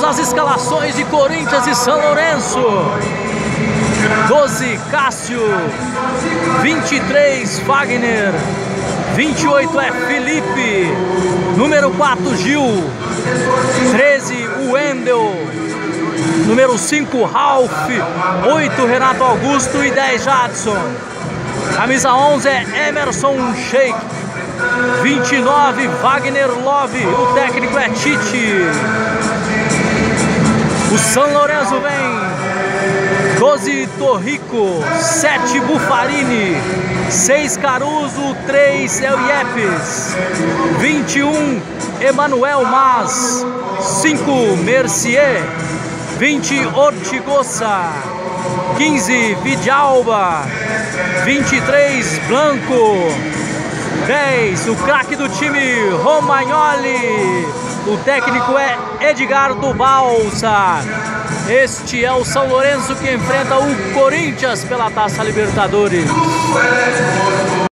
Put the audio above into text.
as escalações de Corinthians e São Lourenço. 12, Cássio. 23, Wagner. 28 é Felipe. Número 4, Gil. 13, Wendel. Número 5, Ralf. 8, Renato Augusto e 10, Jadson. Camisa 11 é Emerson Sheik. 29, Wagner Love. O técnico é Tite. O São Lourenço vem. 12, Torrico. 7, Buffarini. 6, Caruso. 3, El Yepes. 21, Emanuel Mas. 5, Mercier. 20, Ortigosa. 15, Vidalba. 23, Blanco. 10, o craque do time, Romagnoli. O técnico é Edgardo Balsa. Este é o São Lourenço que enfrenta o Corinthians pela Taça Libertadores.